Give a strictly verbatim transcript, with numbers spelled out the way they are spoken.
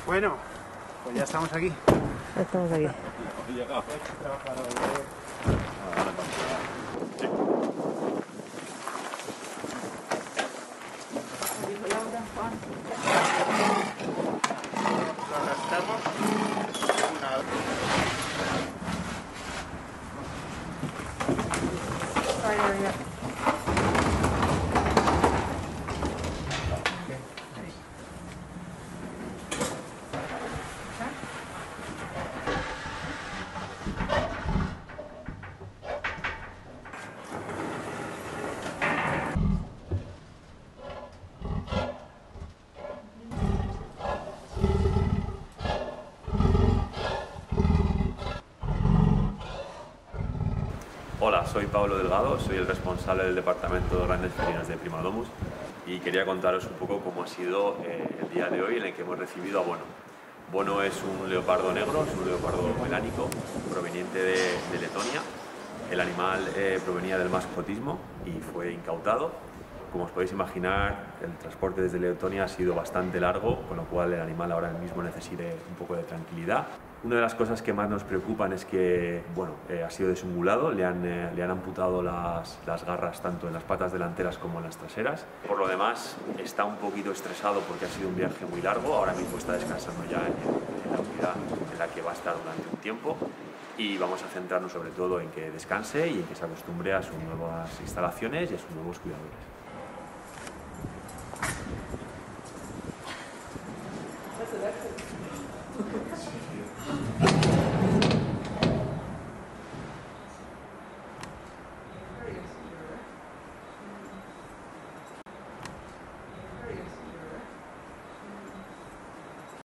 Bueno, pues ya estamos aquí. Ya estamos aquí. Hemos llegado. Lo arrastramos una vez. Ay, ay, ay. Hola, soy Pablo Delgado, soy el responsable del Departamento de Grandes Felinos de Prima Domus y quería contaros un poco cómo ha sido eh, el día de hoy en el que hemos recibido a Bono. Bono es un leopardo negro, es un leopardo melánico proveniente de, de Letonia. El animal eh, provenía del mascotismo y fue incautado. Como os podéis imaginar, el transporte desde Letonia ha sido bastante largo, con lo cual el animal ahora mismo necesita un poco de tranquilidad. Una de las cosas que más nos preocupan es que bueno, eh, ha sido desungulado, le han, eh, le han amputado las, las garras tanto en las patas delanteras como en las traseras. Por lo demás, está un poquito estresado porque ha sido un viaje muy largo, ahora mismo está descansando ya en, en la unidad en la que va a estar durante un tiempo y vamos a centrarnos sobre todo en que descanse y en que se acostumbre a sus nuevas instalaciones y a sus nuevos cuidadores. That's